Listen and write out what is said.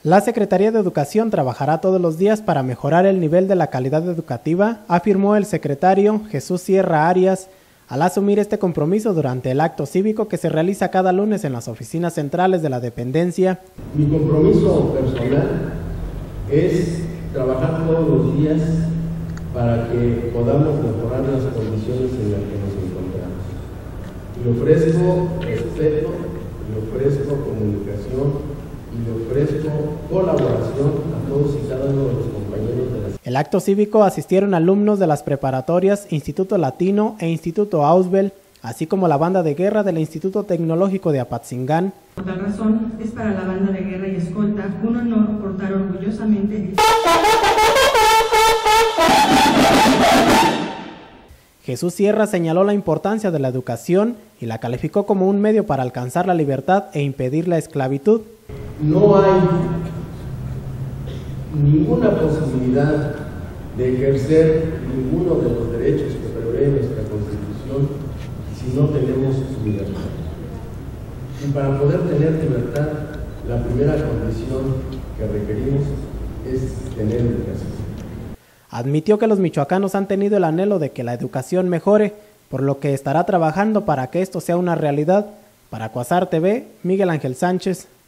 La Secretaría de Educación trabajará todos los días para mejorar el nivel de la calidad educativa, afirmó el secretario Jesús Sierra Arias al asumir este compromiso durante el acto cívico que se realiza cada lunes en las oficinas centrales de la dependencia. Mi compromiso personal es trabajar todos los días para que podamos mejorar las condiciones en las que nos encontramos. Le ofrezco respeto, le ofrezco comunicación y le ofrezco colaboración a todos y cada uno de los compañeros de la... El acto cívico asistieron alumnos de las preparatorias Instituto Latino e Instituto Ausbel, así como la banda de guerra del Instituto Tecnológico de Apatzingán. Por tal razón, es para la banda de guerra y escolta un honor portar orgullosamente. Jesús Sierra señaló la importancia de la educación y la calificó como un medio para alcanzar la libertad e impedir la esclavitud. No hay ninguna posibilidad de ejercer ninguno de los derechos que prevé nuestra Constitución si no tenemos libertad. Y para poder tener libertad, la primera condición que requerimos es tener educación. Admitió que los michoacanos han tenido el anhelo de que la educación mejore, por lo que estará trabajando para que esto sea una realidad. Para Cuasar TV, Miguel Ángel Sánchez.